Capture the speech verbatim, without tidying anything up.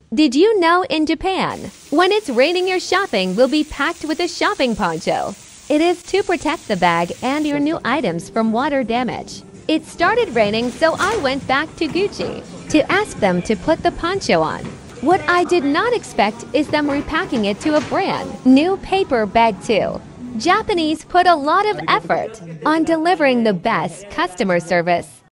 Did you know in Japan, when it's raining, your shopping will be packed with a shopping poncho? It is to protect the bag and your new items from water damage. It started raining, so I went back to Gucci to ask them to put the poncho on. What I did not expect is them repacking it to a brand new paper bag too. Japanese put a lot of effort on delivering the best customer service.